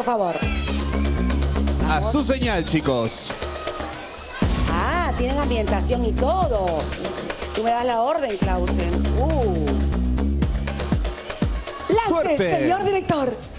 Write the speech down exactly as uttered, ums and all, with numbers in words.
favor. A su señal, chicos. Ah, tienen ambientación y todo. Tú me das la orden, Clausen. Uh. ¡Lance, ¡Suerte! señor director!